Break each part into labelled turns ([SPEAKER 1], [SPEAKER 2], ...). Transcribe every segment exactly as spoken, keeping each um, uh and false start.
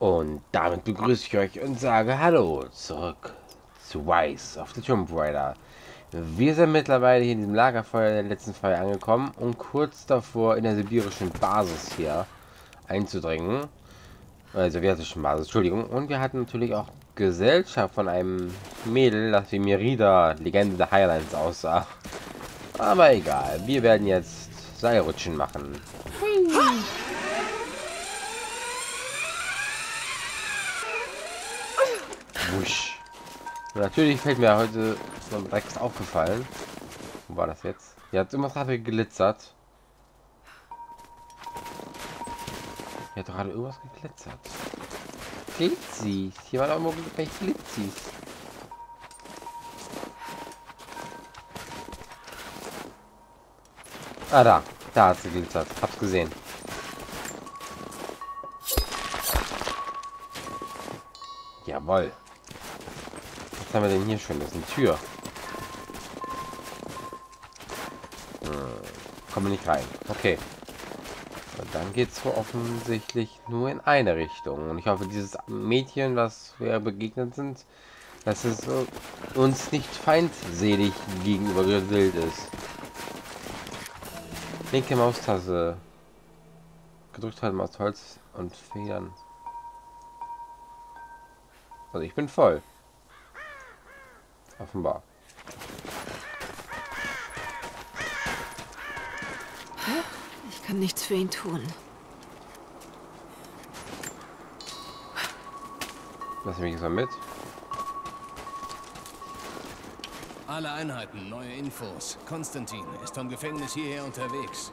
[SPEAKER 1] Und damit begrüße ich euch und sage Hallo zurück zu Rise of the Tomb Raider. Wir sind mittlerweile hier in diesem Lagerfeuer der letzten Folge angekommen und kurz davor in der sibirischen Basis hier einzudringen. Also sowjetischen Basis, Entschuldigung. Und wir hatten natürlich auch Gesellschaft von einem Mädel, das wie Merida, Legende der Highlands aussah. Aber egal, wir werden jetzt Seilrutschen machen. Wusch. Und natürlich fällt mir heute so ein Dreck aufgefallen. Wo war das jetzt? Hier hat immer gerade geglitzert. Hier hat doch gerade irgendwas geglitzert. Glitzis. Hier waren auch immer welche Glitzis. Ah, da. Da hat sie geglitzert. Hab's gesehen. Jawohl. Was haben wir denn hier schon? Das ist eine Tür. Hm. Kommen wir nicht rein. Okay. Und dann geht es offensichtlich nur in eine Richtung. Und ich hoffe, dieses Mädchen, was wir begegnet sind, dass es uns nicht feindselig gegenüber gesinnt ist. Linke Maustaste. Gedrückt halten aus Holz und Federn. Also ich bin voll. Offenbar.
[SPEAKER 2] Ich kann nichts für ihn tun.
[SPEAKER 1] Lass mich jetzt mal mit.
[SPEAKER 3] Alle Einheiten, neue Infos. Konstantin ist vom Gefängnis hierher unterwegs.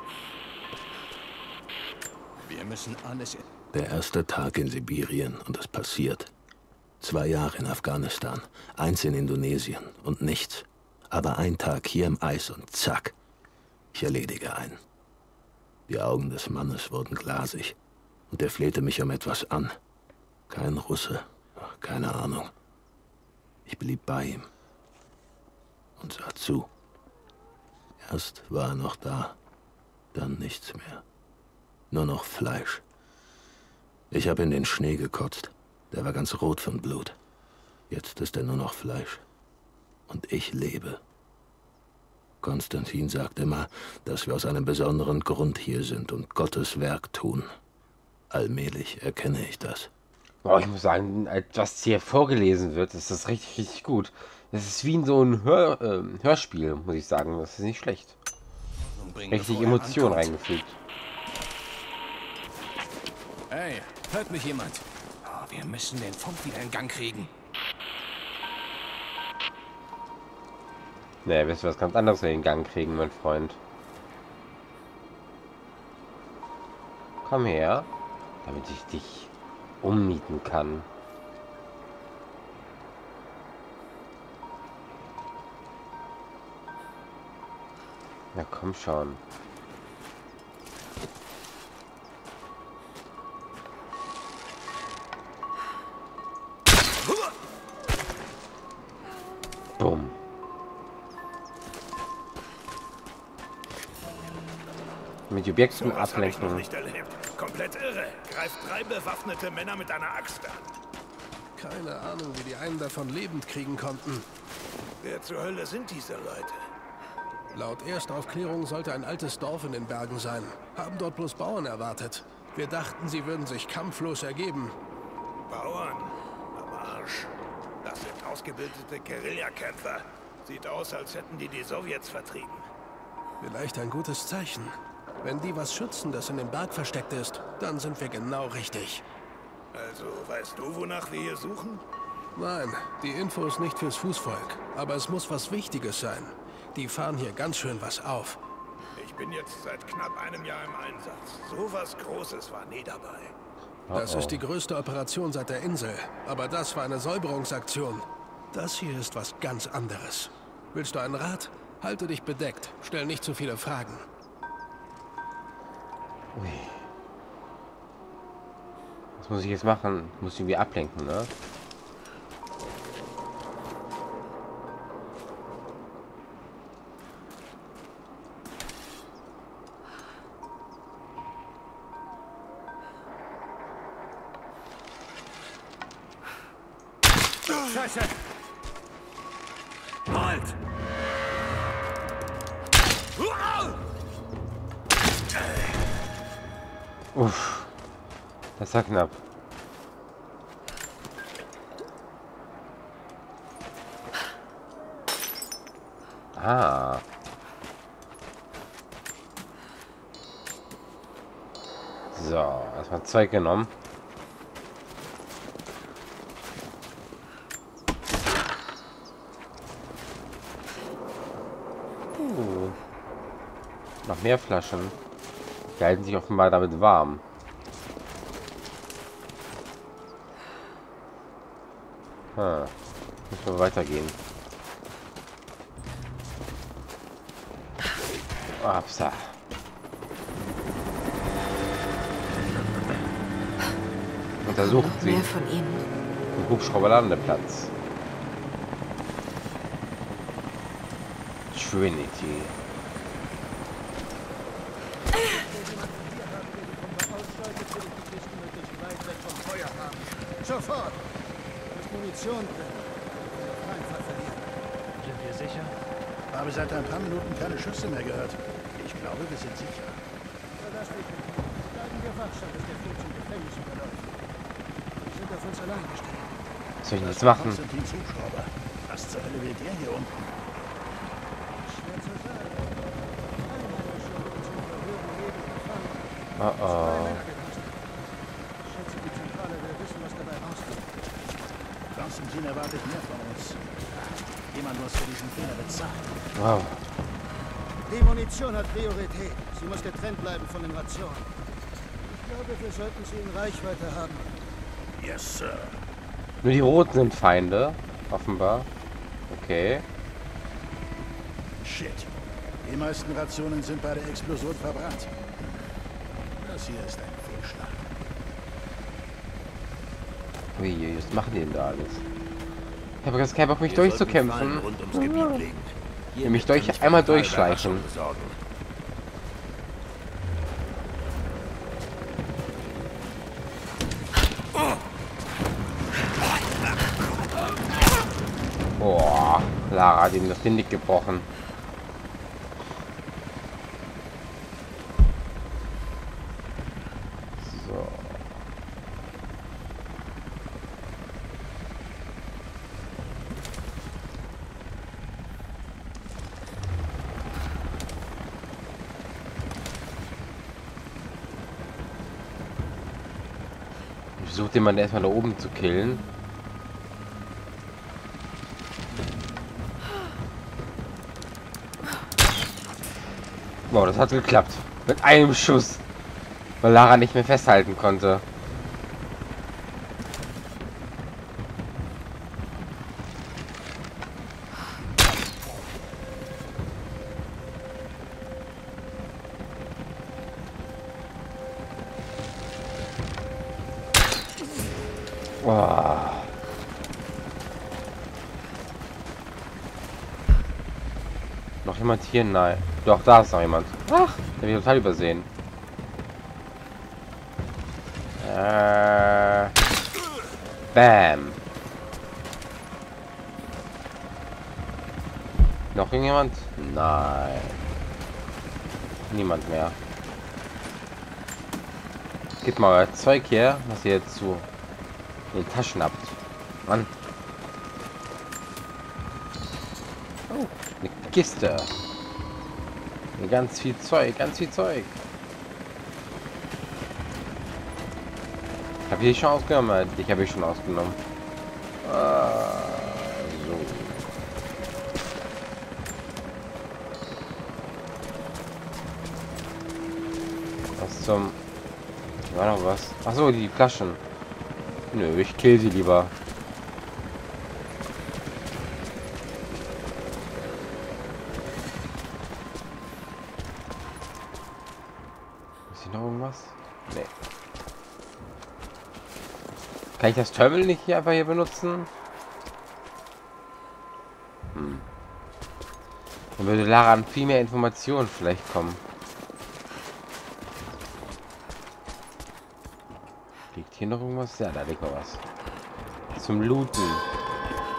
[SPEAKER 3] Wir müssen alles...
[SPEAKER 4] Der erste Tag in Sibirien und es passiert. Zwei Jahre in Afghanistan, eins in Indonesien und nichts. Aber ein Tag hier im Eis und zack, ich erledige einen. Die Augen des Mannes wurden glasig und er flehte mich um etwas an. Kein Russe, keine Ahnung. Ich blieb bei ihm und sah zu. Erst war er noch da, dann nichts mehr. Nur noch Fleisch. Ich habe in den Schnee gekotzt. Der war ganz rot von Blut. Jetzt ist er nur noch Fleisch. Und ich lebe. Konstantin sagt immer, dass wir aus einem besonderen Grund hier sind und Gottes Werk tun. Allmählich erkenne ich das.
[SPEAKER 1] Boah, ich muss sagen, als was hier vorgelesen wird, ist das richtig, richtig gut. Das ist wie in so ein Hör, äh, Hörspiel, muss ich sagen. Das ist nicht schlecht. Richtig Emotion reingefügt.
[SPEAKER 3] Hey, hört mich jemand? Oh, wir müssen den Funk wieder in Gang kriegen.
[SPEAKER 1] Ne, wirst du was ganz anderes in den Gang kriegen, mein Freund. Komm her, damit ich dich ummieten kann. Na komm schon. Bumm. Mit Objekten
[SPEAKER 5] So was hab ich noch
[SPEAKER 1] ablenken.
[SPEAKER 5] nicht erlebt. Komplett irre. Greift drei bewaffnete Männer mit einer Axt an.
[SPEAKER 6] Keine Ahnung, wie die einen davon lebend kriegen konnten.
[SPEAKER 5] Wer zur Hölle sind diese Leute?
[SPEAKER 6] Laut Erstaufklärung sollte ein altes Dorf in den Bergen sein. Haben dort bloß Bauern erwartet. Wir dachten, sie würden sich kampflos ergeben.
[SPEAKER 5] Bauern? Am Arsch. Das sind ausgebildete Guerillakämpfer. Sieht aus, als hätten die die Sowjets vertrieben.
[SPEAKER 6] Vielleicht ein gutes Zeichen. Wenn die was schützen, das in dem Berg versteckt ist, dann sind wir genau richtig.
[SPEAKER 5] Also, weißt du, wonach wir hier suchen?
[SPEAKER 6] Nein, die Info ist nicht fürs Fußvolk. Aber es muss was Wichtiges sein. Die fahren hier ganz schön was auf.
[SPEAKER 5] Ich bin jetzt seit knapp einem Jahr im Einsatz. So was Großes war nie dabei.
[SPEAKER 6] Das
[SPEAKER 1] Oh oh.
[SPEAKER 6] ist die größte Operation seit der Insel. Aber das war eine Säuberungsaktion. Das hier ist was ganz anderes. Willst du einen Rat? Halte dich bedeckt. Stell nicht zu viele Fragen.
[SPEAKER 1] Ui. Was muss ich jetzt machen? Ich muss irgendwie ablenken, ne?
[SPEAKER 5] Scheiße! Halt!
[SPEAKER 1] Uff. Das war knapp. Ah. So, erstmal Zeug genommen. Uh. Noch mehr Flaschen. Die halten sich offenbar damit warm. Hm. Müssen wir weitergehen. Upsa. Untersucht
[SPEAKER 2] Noch
[SPEAKER 1] sie.
[SPEAKER 2] mehr von ihnen.
[SPEAKER 1] Den Hubschrauberlandeplatz. Trinity.
[SPEAKER 7] Sofort! Ist Munition drin. Auf keinen Fall verlieren.
[SPEAKER 8] Sind wir sicher?
[SPEAKER 7] Habe seit ein paar Minuten keine Schüsse mehr gehört. Ich glaube, wir sind sicher. Verlass dich nicht. Bleiben wir wachsam, bis der Flug zum Gefängnis überläuft. Wir sind auf uns allein gestellt.
[SPEAKER 1] Was soll ich jetzt machen?
[SPEAKER 7] Konstantins Hubschrauber. Was zur Hölle will der hier unten? Schwer zu sagen. Einheimische wurden zum Verhören lebend gefangen.
[SPEAKER 1] Oh
[SPEAKER 7] Zwei
[SPEAKER 1] oh.
[SPEAKER 7] Männer gekostet. Ich schätze, die Zentrale will wissen, was dabei rauskommt. Konstantin erwartet mehr von uns. Jemand muss für diesen Fehler bezahlen.
[SPEAKER 1] Wow.
[SPEAKER 7] Die Munition hat Priorität. Sie muss getrennt bleiben von den Rationen. Ich glaube, wir sollten sie in Reichweite haben. Yes, Sir.
[SPEAKER 1] Nur die Roten sind Feinde, offenbar. Okay.
[SPEAKER 7] Shit. Die meisten Rationen sind bei der Explosion verbrannt. Das hier ist ein Fehlschlag.
[SPEAKER 1] Ui, was machen die denn da alles? Ich habe jetzt keinen Bock, mich durchzukämpfen.
[SPEAKER 5] Rund ums Gebiet legen.
[SPEAKER 1] Ja, mich durch einmal durchschleichen. Boah, Lara hat ihm das Genick gebrochen. So. Ich versuche den Mann erstmal da oben zu killen. Wow, das hat geklappt. Mit einem Schuss. Weil Lara nicht mehr festhalten konnte. Oh. Noch jemand hier? Nein. Doch, da ist noch jemand. Ach, der wird total übersehen. Äh. Bam. Noch irgendjemand? Nein. Niemand mehr. Gebt mal euer Zeug her, was ihr jetzt zu den Taschen habt. Mann. Oh, eine Kiste. Ganz viel Zeug, ganz viel Zeug. Habe ich schon ausgenommen? Ich habe ich schon ausgenommen. Ah, so. Was zum... War noch was? Ach so, die Flaschen. Nö, ich kill sie lieber. Ist hier noch irgendwas? Nee. Kann ich das Terminal nicht hier einfach hier benutzen? Hm. Dann würde Lara an viel mehr Informationen vielleicht kommen. Liegt hier noch irgendwas? Ja, da liegt noch was. Zum Looten.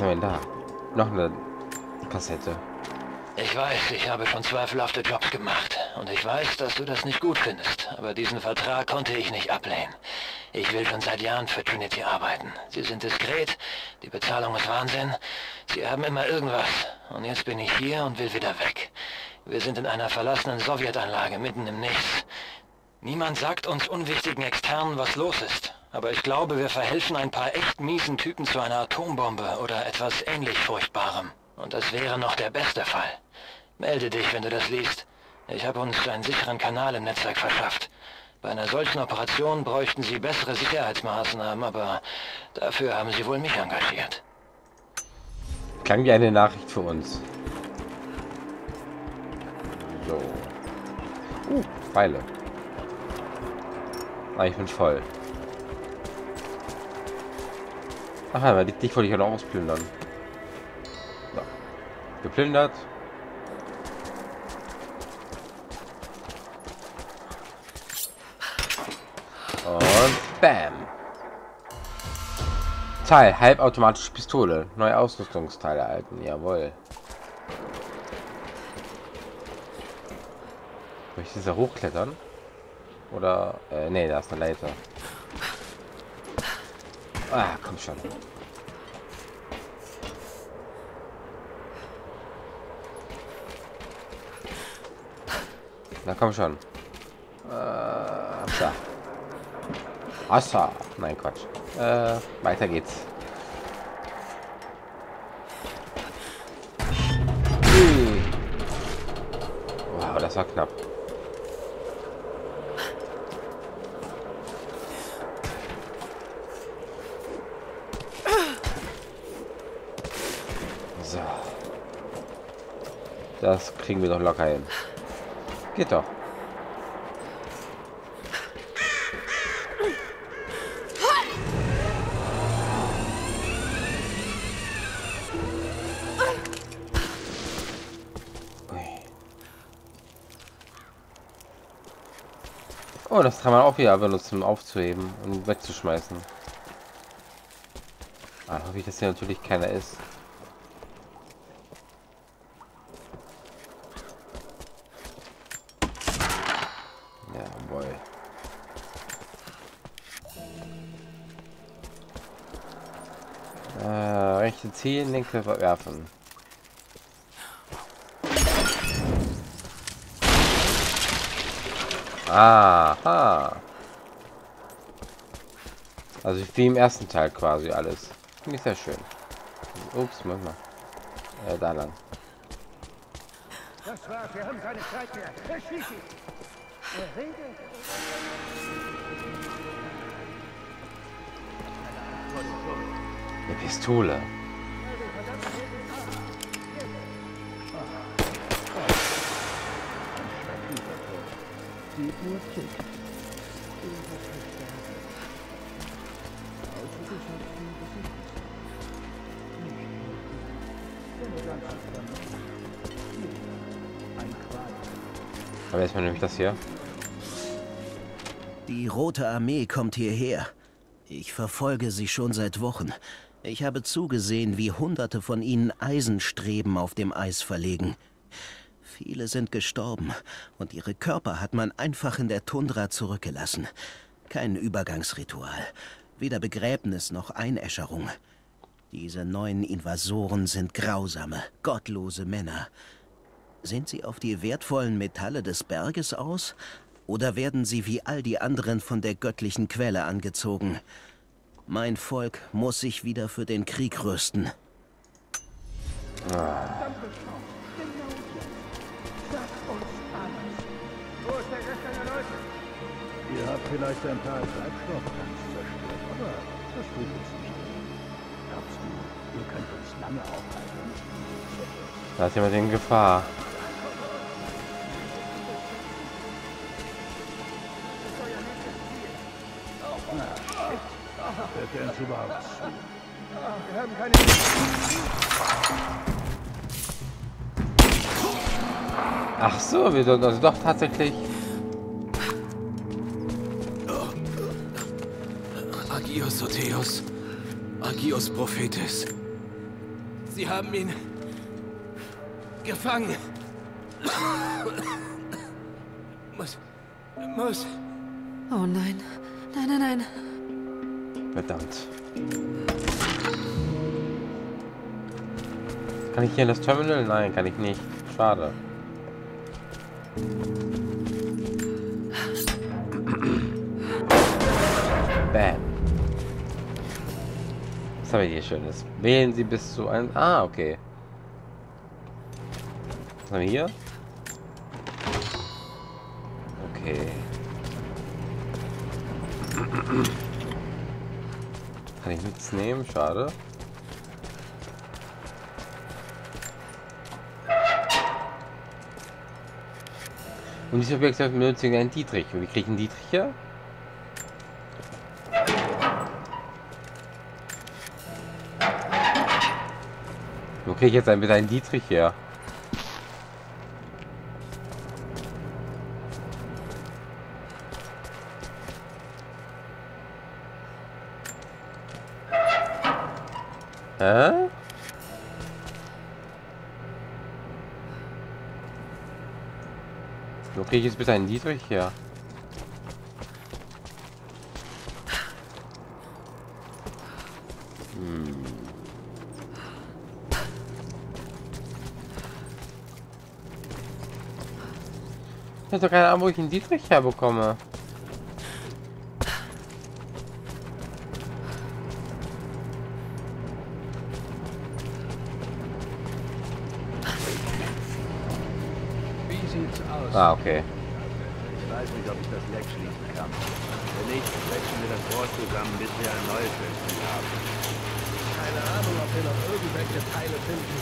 [SPEAKER 1] haben wir denn da? Noch eine Kassette.
[SPEAKER 4] Ich weiß, ich habe schon zweifelhafte Jobs gemacht. Und ich weiß, dass du das nicht gut findest. Aber diesen Vertrag konnte ich nicht ablehnen. Ich will schon seit Jahren für Trinity arbeiten. Sie sind diskret, die Bezahlung ist Wahnsinn. Sie haben immer irgendwas. Und jetzt bin ich hier und will wieder weg. Wir sind in einer verlassenen Sowjetanlage mitten im Nichts. Niemand sagt uns unwichtigen Externen, was los ist. Aber ich glaube, wir verhelfen ein paar echt miesen Typen zu einer Atombombe oder etwas ähnlich Furchtbarem. Und das wäre noch der beste Fall. Melde dich, wenn du das liest. Ich habe uns einen sicheren Kanal im Netzwerk verschafft. Bei einer solchen Operation bräuchten sie bessere Sicherheitsmaßnahmen, aber dafür haben sie wohl mich engagiert.
[SPEAKER 1] Klang wie eine Nachricht für uns. So. Uh, Pfeile. Ah, ich bin voll. Ach, aber dich, dich wollte ich ja noch ausplündern. So. Geplündert. Und bam. Teil, halbautomatische Pistole. Neue Ausrüstungsteile erhalten. Jawohl. Möchte ich da hochklettern? Oder, äh, nee, da ist eine Leiter. Ah, komm schon. Na komm schon. Äh, da. Assa. Nein, Quatsch. Äh, weiter geht's. Wow, das war knapp. So. Das kriegen wir doch locker hin. Geht doch. Oh, das kann man auch wieder benutzen, um aufzuheben und wegzuschmeißen. Ah, hoffe ich, dass hier natürlich keiner ist. Jawohl. Äh, rechte Ziel, linke werfen. Aha. Also wie im ersten Teil quasi alles. Finde ich sehr schön. Ups, manchmal. Äh, da lang.
[SPEAKER 7] Das war's, wir haben keine Zeit mehr. Erschieß ihn! Er redet.
[SPEAKER 1] Eine Pistole. Aber erstmal nehme ich das hier.
[SPEAKER 8] Die Rote Armee kommt hierher. Ich verfolge sie schon seit Wochen. Ich habe zugesehen, wie Hunderte von ihnen Eisenstreben auf dem Eis verlegen. Viele sind gestorben und ihre Körper hat man einfach in der Tundra zurückgelassen. Kein Übergangsritual, weder Begräbnis noch Einäscherung. Diese neuen Invasoren sind grausame, gottlose Männer. Sind sie auf die wertvollen Metalle des Berges aus? Oder werden sie wie all die anderen von der göttlichen Quelle angezogen? Mein Volk muss sich wieder für den Krieg rüsten.
[SPEAKER 1] Ah.
[SPEAKER 7] Wo ist der Rest deiner Leute? Ihr habt vielleicht ein paar Treibstofftanks zerstört, aber das tut uns nicht weh. Glaubst du, ihr könnt uns lange aufhalten?
[SPEAKER 1] Da ist jemand in Gefahr.
[SPEAKER 7] Hört ihr uns überhaupt zu? Wir haben keine...
[SPEAKER 1] Ach so, wir sollen also doch tatsächlich...
[SPEAKER 4] Agios Sotheos. Agios Prophetis.
[SPEAKER 3] Sie haben ihn gefangen. Muss. Muss.
[SPEAKER 2] Oh nein. Nein, nein, nein.
[SPEAKER 1] Verdammt. Kann ich hier in das Terminal? Nein, kann ich nicht. Schade. Bam. Was haben wir hier Schönes? Wählen Sie bis zu ein... Ah, okay. Was haben wir hier? Okay. Kann ich nichts nehmen? Schade. Und diese Objekte benötigen einen Dietrich. Und wie kriege ich einen Dietrich her? Wo kriege ich jetzt einen, bitte einen Dietrich her? Hä? Wo kriege ich jetzt bitte einen Dietrich her? Hm. Ich habe doch keine Ahnung, wo ich einen Dietrich herbekomme. Ah, okay.
[SPEAKER 9] Ich weiß nicht, ob ich das Leck schließen kann. Wenn nicht, quetschen wir das Rohr zusammen, bis wir ein neues Fenster haben.
[SPEAKER 6] Keine Ahnung, ob wir noch irgendwelche Teile finden.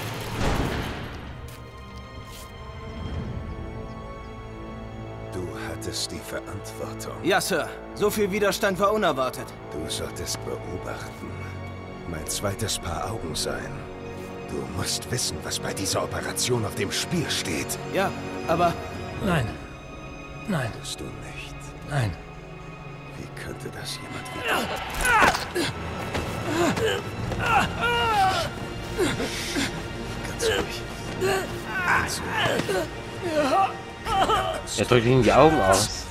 [SPEAKER 5] Du hattest die Verantwortung.
[SPEAKER 10] Ja, Sir. So viel Widerstand war unerwartet.
[SPEAKER 5] Du solltest beobachten. Mein zweites Paar Augen sein. Du musst wissen, was bei dieser Operation auf dem Spiel steht.
[SPEAKER 10] Ja, aber...
[SPEAKER 7] Nein. Nein.
[SPEAKER 5] Bist du nicht?
[SPEAKER 7] Nein.
[SPEAKER 5] Wie könnte das jemand wieder... Ganz ruhig. Ganz ruhig.
[SPEAKER 1] Er drückt ihm die Augen aus.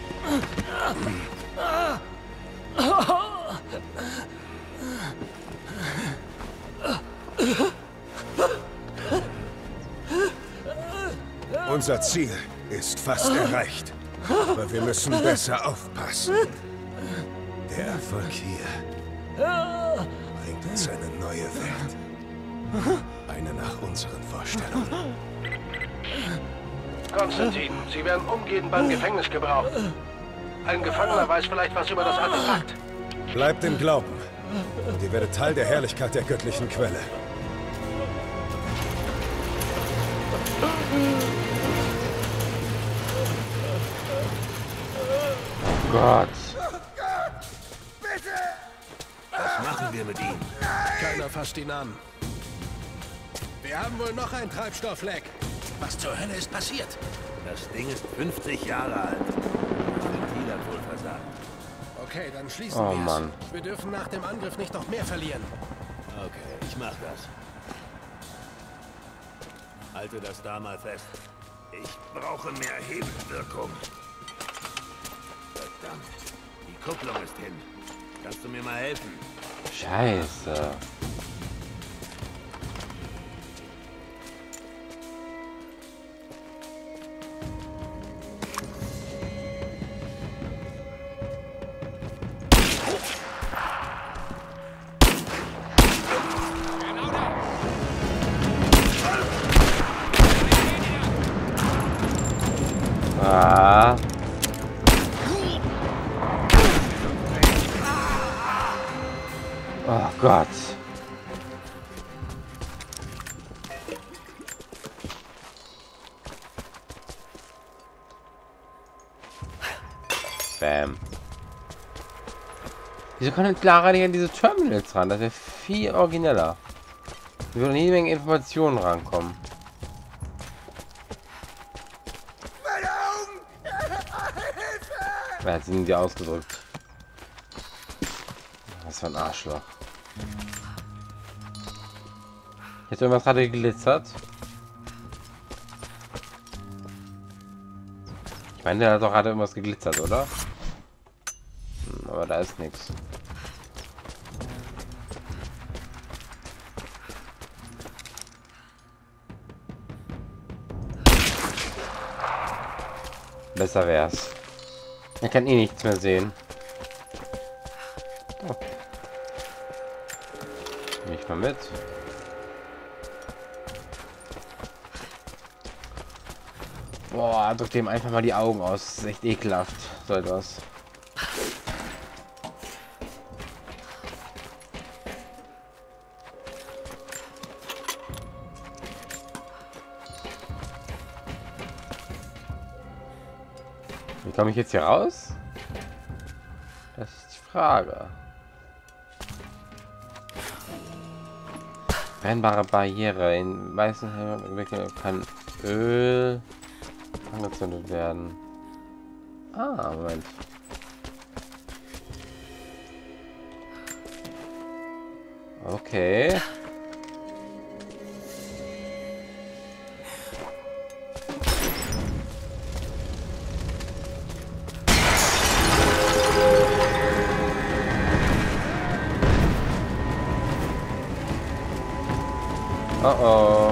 [SPEAKER 5] Unser Ziel ist fast erreicht. Aber wir müssen besser aufpassen. Der Erfolg hier bringt uns eine neue Welt. Eine nach unseren Vorstellungen.
[SPEAKER 7] Konstantin, Sie werden umgehend beim Gefängnis gebraucht. Ein Gefangener weiß vielleicht was über das Artefakt.
[SPEAKER 5] Bleibt im Glauben. Und ihr werdet Teil der Herrlichkeit der göttlichen Quelle.
[SPEAKER 1] Gott.
[SPEAKER 9] Was machen wir mit ihm?
[SPEAKER 6] Keiner fasst ihn an. Wir haben wohl noch ein Treibstoffleck. Was zur Hölle ist passiert?
[SPEAKER 9] Das Ding ist fünfzig Jahre alt. Das Ventil hat wohl versagt.
[SPEAKER 6] Okay, dann schließen
[SPEAKER 1] Oh
[SPEAKER 6] wir
[SPEAKER 1] Mann.
[SPEAKER 6] es. Wir dürfen nach dem Angriff nicht noch mehr verlieren.
[SPEAKER 9] Okay, ich mach das. Halte das da mal fest.
[SPEAKER 5] Ich brauche mehr Hebelwirkung.
[SPEAKER 9] Verdammt. Die Kupplung ist hin. Kannst du mir mal helfen?
[SPEAKER 1] Scheiße. Ah. Oh Gott. Bam. Wieso kann Clara nicht an diese Terminals ran? Das wäre viel origineller. Wir würden jede Menge Informationen rankommen. Wer hat sie ausgedrückt? Was für ein Arschloch. Jetzt irgendwas gerade geglitzert. Ich meine, der hat doch gerade irgendwas geglitzert, oder? Hm, aber da ist nichts. Besser wär's. Er kann eh nichts mehr sehen. Oh. Nehme ich mal mit. Boah, drückt dem einfach mal die Augen aus. Das ist echt ekelhaft. So etwas. Wie komme ich jetzt hier raus? Das ist die Frage. Brennbare Barriere. In meisten Fällen kann Öl angezündet werden. Ah, Moment. Okay. Oh oh.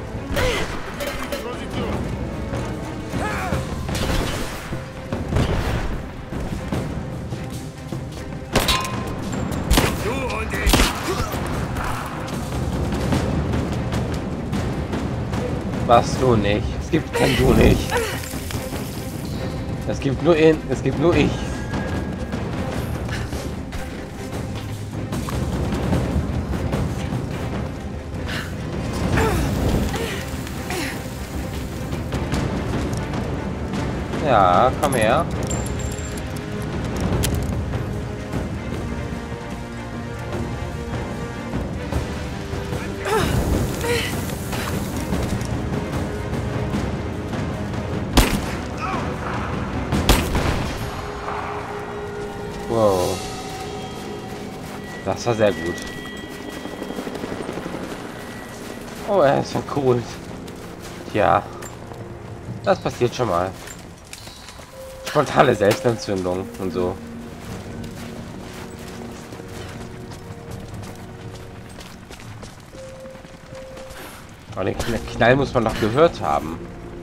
[SPEAKER 1] Was du nicht? Es gibt kein du nicht. Es gibt nur in, es gibt nur ich. Ja, komm her. Wow. Das war sehr gut. Oh, er ist ja cool. Tja. Das passiert schon mal. Spontane Selbstentzündung und so. Aber den Knall muss man doch gehört haben.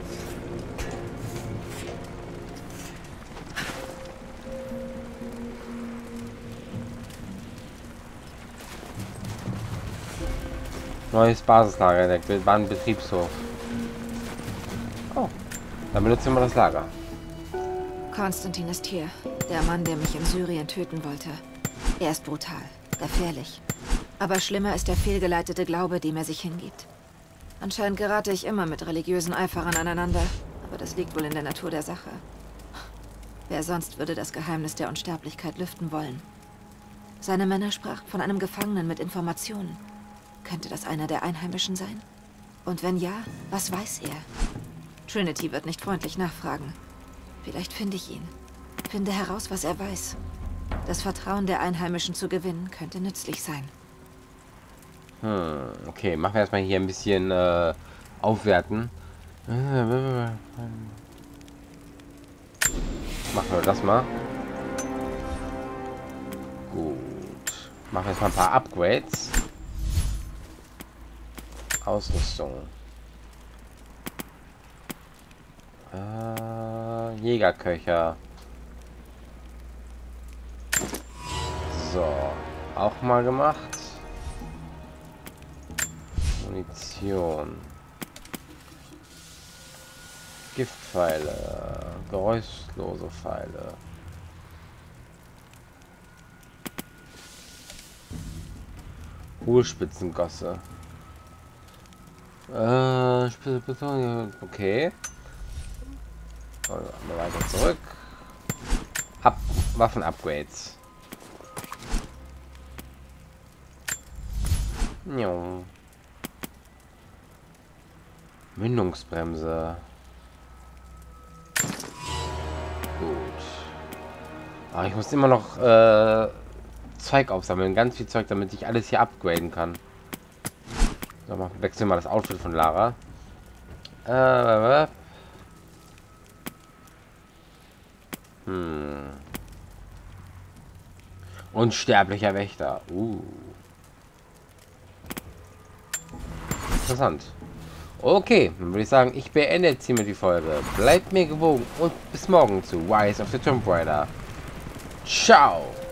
[SPEAKER 1] Neues Basislager, der Wildbahnbetriebshof. Oh, dann benutzen wir das Lager.
[SPEAKER 2] Konstantin ist hier. Der Mann, der mich in Syrien töten wollte. Er ist brutal, gefährlich. Aber schlimmer ist der fehlgeleitete Glaube, dem er sich hingibt. Anscheinend gerate ich immer mit religiösen Eiferern aneinander. Aber das liegt wohl in der Natur der Sache. Wer sonst würde das Geheimnis der Unsterblichkeit lüften wollen? Seine Männer sprachen von einem Gefangenen mit Informationen. Könnte das einer der Einheimischen sein? Und wenn ja, was weiß er? Trinity wird nicht freundlich nachfragen. Vielleicht finde ich ihn. Finde heraus, was er weiß. Das Vertrauen der Einheimischen zu gewinnen, könnte nützlich sein.
[SPEAKER 1] Hm, okay, machen wir erstmal hier ein bisschen äh, aufwerten. Machen wir das mal. Gut. Machen wir jetzt mal ein paar Upgrades. Ausrüstung. Äh, Jägerköcher. So. Auch mal gemacht. Munition. Giftpfeile. Geräuschlose Pfeile. Hohlspitzengosse. Äh, okay. Mal weiter zurück. Ab Waffen-Upgrades. Jo. Mündungsbremse. Gut. Aber ich muss immer noch äh, Zeug aufsammeln. Ganz viel Zeug, damit ich alles hier upgraden kann. So, mal wechseln wir mal das Outfit von Lara. Äh, hm. Unsterblicher Wächter. Uh. Interessant. Okay, dann würde ich sagen, ich beende jetzt hiermit die Folge. Bleibt mir gewogen und bis morgen zu Rise of the Tomb Raider. Ciao!